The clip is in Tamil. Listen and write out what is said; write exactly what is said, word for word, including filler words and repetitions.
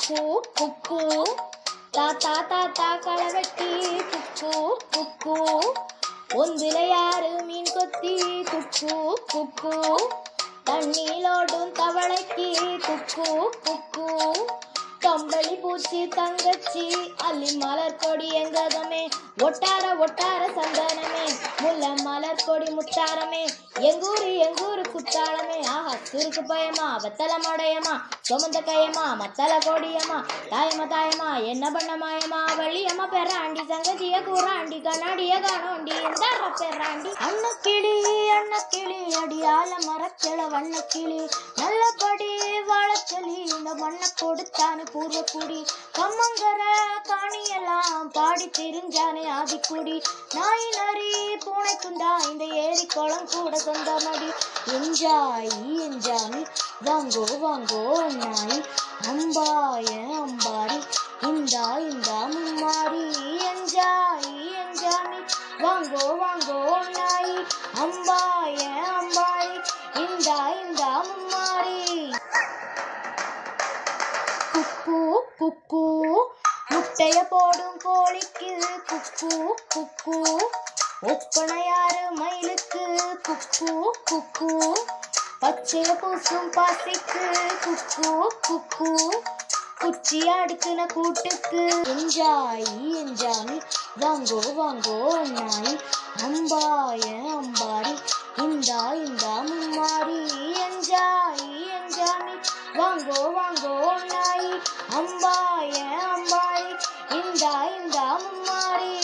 குக்கு குக்கு தாத்தா தாத்தா களவெட்டி குக்கு குக்கு ஒந்தில யாரு மீன் கொத்தி குக்கு குக்கு தண்ணீலோடும் தவளைக்கு குக்கு குக்கு கம்பளி பூச்சி தங்கச்சி அள்ளி மலர் கொடி எங்கதமே ஒட்டார ஒட்டார சந்தனமே முல்ல மலர் கொடி முத்தாரமே எங்கூரு எங்கூரு குத்தாளமே ஆஹா சுருக்கு பயமா வெத்தல மடையமா சுமந்த கையமா மத்தல கொடியம்மா தாயமா தாயமா என்ன பண்ண மாயமா வள்ளியம்மா பெறாண்டி சங்கதிய கூறாண்டி கண்ணாடிய காணோண்டி இந்த பெறாண்டி அன்னக்கிளி அன்னக்கிளி அடியால மரக்கிள வண்ணக்கிளி நல்லபடி வாழச்சொல்லி இந்த மண்ணை கொடுத்தானு பூர்வக்குடி கம்மங்கர காணியெல்லாம் பாடி தெரிஞ்சானே ஆதிக்குடி நாய் நரி பூனை குண்டா இந்த ஏரி குளம் கூட சொந்தமடி என்ஜாய் என்ஜாமி வாங்கோ வாங்கோ நாய் அம்பாய அம்பாரி இந்தா இந்தா மும்மாரி என்ஜாய் என்ஜாமி வாங்கோ வாங்கோ நாய் அம்பாய அம்பாரி இந்தா இந்தா மும்மாரி குக்கு குக்கு முட்டைய போடும் கோழிக்கு குக்கு குக்கு ஒப்பனையாறு மயிலுக்கு குக்கு குக்கு பச்சைய பூசும் பாசிக்கு குக்கு குக்கு குச்சி அடுக்குன கூட்டுக்கு என்ஜாய் என்ஜாமி வாங்கோ வாங்கோ நாய் அம்பாய அம்பாரி இந்தா இந்தா மும்மாரி என்ஜாய் என்ஜாமி வாங்கோ வாங்கோ நாய் அம்பாய அம்பாரி இந்தா இந்தா மும்மாரி